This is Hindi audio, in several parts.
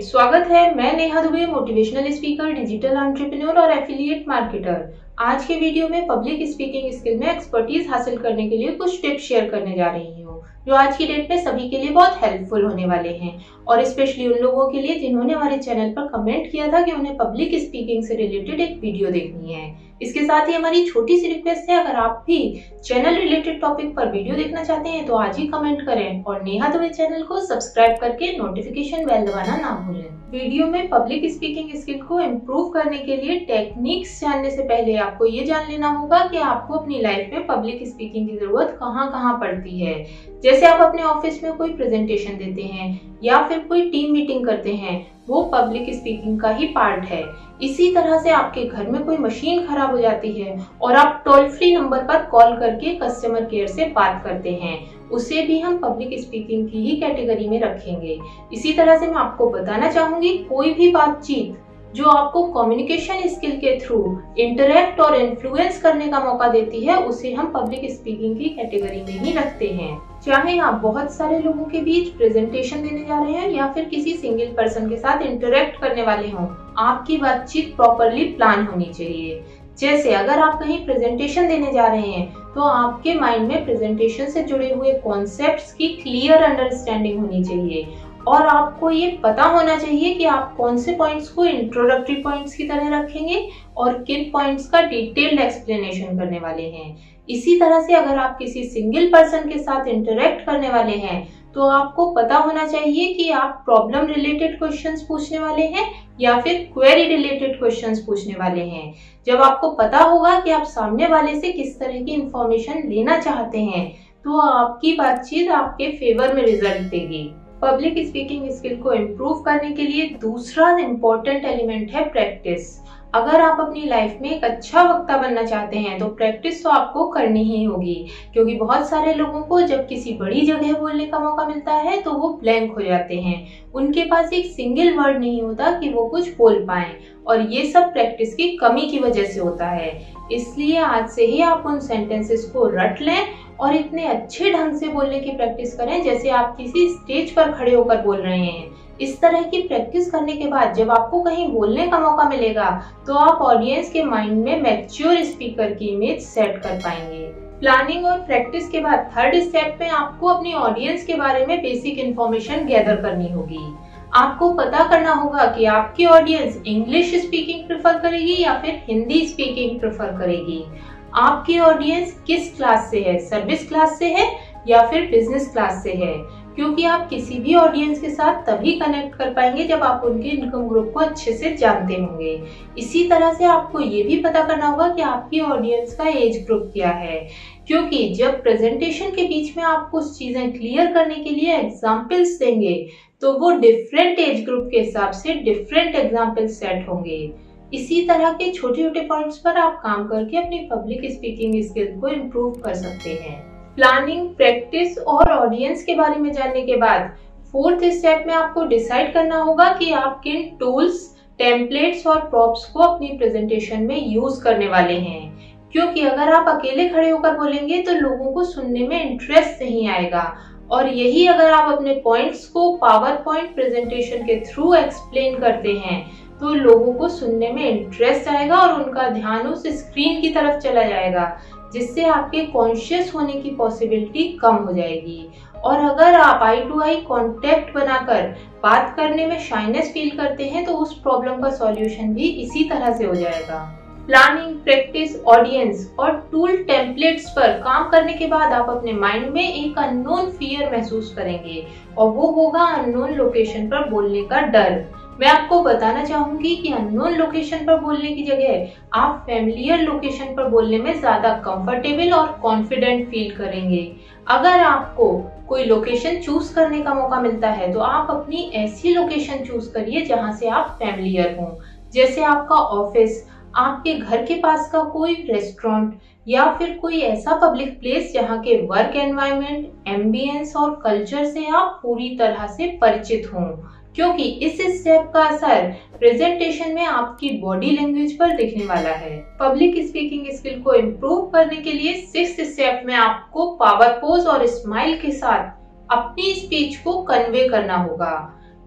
स्वागत है। मैं Neha Dubey, motivational speaker, digital entrepreneur और एफिलिएट मार्केटर। आज के वीडियो में पब्लिक स्पीकिंग स्किल में एक्सपर्टीज हासिल करने के लिए कुछ टिप्स शेयर करने जा रही हूँ जो आज की डेट में सभी के लिए बहुत हेल्पफुल होने वाले हैं, और स्पेशली उन लोगों के लिए जिन्होंने हमारे चैनल पर कमेंट किया था कि उन्हें पब्लिक स्पीकिंग से रिलेटेड एक वीडियो देखनी है। इसके साथ ही हमारी छोटी सी रिक्वेस्ट है, अगर आप भी चैनल रिलेटेड टॉपिक पर वीडियो देखना चाहते हैं तो आज ही कमेंट करें और नेहा दुबे चैनल को सब्सक्राइब करके नोटिफिकेशन बेल दबाना ना भूलें। वीडियो में पब्लिक स्पीकिंग स्किल को इम्प्रूव करने के लिए टेक्निक्स जानने से पहले आपको ये जान लेना होगा कि आपको अपनी लाइफ में पब्लिक स्पीकिंग की जरूरत कहाँ कहाँ पड़ती है। जैसे आप अपने ऑफिस में कोई प्रेजेंटेशन देते हैं या फिर कोई टीम मीटिंग करते हैं, वो पब्लिक स्पीकिंग का ही पार्ट है। इसी तरह से आपके घर में कोई मशीन खराब हो जाती है और आप टोल फ्री नंबर पर कॉल करके कस्टमर केयर से बात करते हैं, उसे भी हम पब्लिक स्पीकिंग की ही कैटेगरी में रखेंगे। इसी तरह से मैं आपको बताना चाहूंगी, कोई भी बातचीत जो आपको कम्युनिकेशन स्किल के थ्रू इंटरेक्ट और इन्फ्लुएंस करने का मौका देती है, उसे हम पब्लिक स्पीकिंग की कैटेगरी में ही रखते हैं। चाहे आप बहुत सारे लोगों के बीच प्रेजेंटेशन देने जा रहे हैं या फिर किसी सिंगल पर्सन के साथ इंटरेक्ट करने वाले हों, आपकी बातचीत प्रॉपरली प्लान होनी चाहिए। जैसे अगर आप कहीं प्रेजेंटेशन देने जा रहे हैं तो आपके माइंड में प्रेजेंटेशन से जुड़े हुए कॉन्सेप्ट्स की क्लियर अंडरस्टैंडिंग होनी चाहिए और आपको ये पता होना चाहिए कि आप कौन से पॉइंट्स को इंट्रोडक्टरी पॉइंट्स की तरह रखेंगे और किन पॉइंट्स का डिटेल्ड एक्सप्लेनेशन करने वाले हैं। इसी तरह से अगर आप किसी सिंगल पर्सन के साथ इंटरेक्ट करने वाले हैं तो आपको पता होना चाहिए कि आप प्रॉब्लम रिलेटेड क्वेश्चंस पूछने वाले हैं या फिर क्वेरी रिलेटेड क्वेश्चंस पूछने वाले हैं। जब आपको पता होगा कि आप सामने वाले से किस तरह की इंफॉर्मेशन लेना चाहते हैं तो आपकी बातचीत आपके फेवर में रिजल्ट देगी। पब्लिक स्पीकिंग स्किल को इम्प्रूव करने के लिए दूसरा इम्पोर्टेंट एलिमेंट है प्रैक्टिस। अगर आप अपनी लाइफ में एक अच्छा वक्ता बनना चाहते हैं तो प्रैक्टिस तो आपको करनी ही होगी, क्योंकि बहुत सारे लोगों को जब किसी बड़ी जगह बोलने का मौका मिलता है तो वो ब्लैंक हो जाते हैं। उनके पास एक सिंगल वर्ड नहीं होता कि वो कुछ बोल पाएं, और ये सब प्रैक्टिस की कमी की वजह से होता है। इसलिए आज से ही आप उन सेंटेंसेस को रट लें और इतने अच्छे ढंग से बोलने की प्रैक्टिस करें जैसे आप किसी स्टेज पर खड़े होकर बोल रहे हैं। इस तरह की प्रैक्टिस करने के बाद जब आपको कहीं बोलने का मौका मिलेगा तो आप ऑडियंस के माइंड में मैच्योर स्पीकर की इमेज सेट कर पाएंगे। प्लानिंग और प्रैक्टिस के बाद थर्ड स्टेप में आपको अपनी ऑडियंस के बारे में बेसिक इंफॉर्मेशन गैदर करनी होगी। आपको पता करना होगा कि आपकी ऑडियंस इंग्लिश स्पीकिंग प्रेफर करेगी या फिर हिंदी स्पीकिंग प्रेफर करेगी। आपकी ऑडियंस किस क्लास से है, सर्विस क्लास से है या फिर बिजनेस क्लास से है, क्योंकि आप किसी भी ऑडियंस के साथ तभी कनेक्ट कर पाएंगे जब आप उनके इनकम ग्रुप को अच्छे से जानते होंगे। इसी तरह से आपको ये भी पता करना होगा कि आपकी ऑडियंस का एज ग्रुप क्या है, क्योंकि जब प्रेजेंटेशन के बीच में आप कुछ चीजें क्लियर करने के लिए एग्जाम्पल्स देंगे तो वो डिफरेंट एज ग्रुप के हिसाब से डिफरेंट एग्जाम्पल सेट होंगे। इसी तरह के छोटे छोटे पॉइंट्स पर आप काम करके अपनी पब्लिक स्पीकिंग स्किल को इम्प्रूव कर सकते हैं। प्लानिंग, प्रैक्टिस और ऑडियंस के बारे में जानने के बाद फोर्थ स्टेप में आपको डिसाइड करना होगा कि आप किन टूल्स, टेम्पलेट्स और प्रॉप्स को अपनी प्रेजेंटेशन में यूज करने वाले हैं, क्योंकि अगर आप अकेले खड़े होकर बोलेंगे तो लोगों को सुनने में इंटरेस्ट नहीं आएगा, और यही अगर आप अपने पॉइंट्स को पावर पॉइंट प्रेजेंटेशन के थ्रू एक्सप्लेन करते हैं तो लोगों को सुनने में इंटरेस्ट आएगा और उनका ध्यान उस स्क्रीन की तरफ चला जाएगा, जिससे आपके कॉन्शियस होने की पॉसिबिलिटी कम हो जाएगी। और अगर आप आई टू आई कांटेक्ट बनाकर बात करने में शाइनेस फील करते हैं तो उस प्रॉब्लम का सॉल्यूशन भी इसी तरह से हो जाएगा। प्लानिंग, प्रैक्टिस, ऑडियंस और टूल टेम्पलेट्स पर काम करने के बाद आप अपने माइंड में एक अननोन फियर महसूस करेंगे, और वो होगा अननोन लोकेशन पर बोलने का डर। मैं आपको बताना चाहूंगी कि अननोन लोकेशन पर बोलने की जगह आप फैमिलियर लोकेशन पर बोलने में ज्यादा कंफर्टेबल और कॉन्फिडेंट फील करेंगे। अगर आपको कोई लोकेशन चूज करने का मौका मिलता है तो आप अपनी ऐसी लोकेशन चूज करिए जहां से आप फैमिलियर हों, जैसे आपका ऑफिस, आपके घर के पास का कोई रेस्टोरेंट या फिर कोई ऐसा पब्लिक प्लेस जहाँ के वर्क एनवायरनमेंट, एम्बियंस और कल्चर से आप पूरी तरह से परिचित हों, क्योंकि इस स्टेप का असर प्रेजेंटेशन में आपकी बॉडी लैंग्वेज पर दिखने वाला है। पब्लिक स्पीकिंग स्किल को इम्प्रूव करने के लिए सिक्स्थ स्टेप में आपको पावर पोज और स्माइल के साथ अपनी स्पीच को कन्वे करना होगा,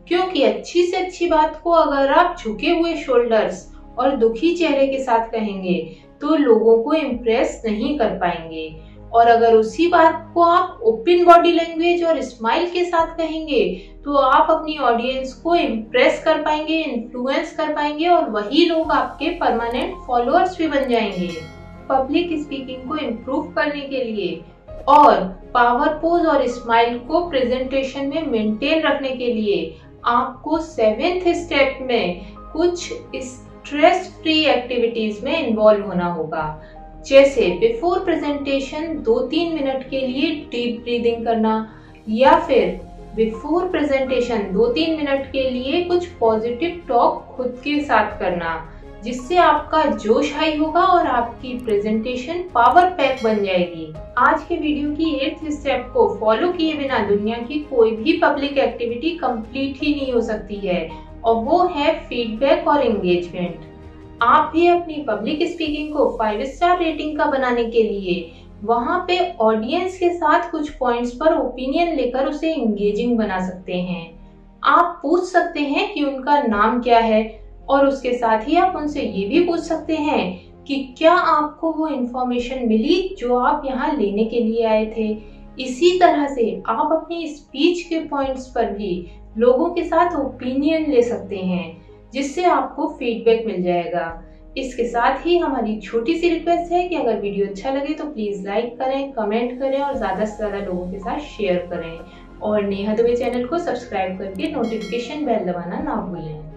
क्योंकि अच्छी से अच्छी बात को अगर आप झुके हुए शोल्डर्स और दुखी चेहरे के साथ कहेंगे तो लोगों को इम्प्रेस नहीं कर पाएंगे, और अगर उसी बात को आप ओपन बॉडी लैंग्वेज और स्माइल के साथ कहेंगे तो आप अपनी ऑडियंस को इम्प्रेस कर पाएंगे, इन्फ्लुएंस कर पाएंगे, और वही लोग आपके परमानेंट फॉलोअर्स भी बन जाएंगे। पब्लिक स्पीकिंग को इम्प्रूव करने के लिए और पावर पोज और स्माइल को प्रेजेंटेशन में मेंटेन रखने के लिए आपको 7th स्टेप में कुछ स्ट्रेस फ्री एक्टिविटीज में इन्वॉल्व होना होगा। जैसे बिफोर प्रेजेंटेशन 2-3 मिनट के लिए डीप ब्रीदिंग करना, या फिर बिफोर प्रेजेंटेशन 2-3 मिनट के लिए कुछ पॉजिटिव टॉक खुद के साथ करना, जिससे आपका जोश हाई होगा और आपकी प्रेजेंटेशन पावर पैक बन जाएगी। आज के वीडियो की 8th स्टेप को फॉलो किए बिना दुनिया की कोई भी पब्लिक एक्टिविटी कंप्लीट ही नहीं हो सकती है, और वो है फीडबैक और एंगेजमेंट। आप भी अपनी पब्लिक स्पीकिंग को 5 स्टार रेटिंग का बनाने के लिए वहां पे ऑडियंस के साथ कुछ पॉइंट्स पर ओपिनियन लेकर उसे एंगेजिंग बना सकते हैं। आप पूछ सकते हैं कि उनका नाम क्या है, और उसके साथ ही आप उनसे ये भी पूछ सकते हैं कि क्या आपको वो इन्फॉर्मेशन मिली जो आप यहाँ लेने के लिए आए थे। इसी तरह से आप अपनी स्पीच के पॉइंट्स पर भी लोगों के साथ ओपिनियन ले सकते हैं, जिससे आपको फीडबैक मिल जाएगा। इसके साथ ही हमारी छोटी सी रिक्वेस्ट है कि अगर वीडियो अच्छा लगे तो प्लीज लाइक करें, कमेंट करें और ज्यादा से ज्यादा लोगों के साथ शेयर करें, और नेहा दुबे चैनल को सब्सक्राइब करके नोटिफिकेशन बेल दबाना ना भूलें।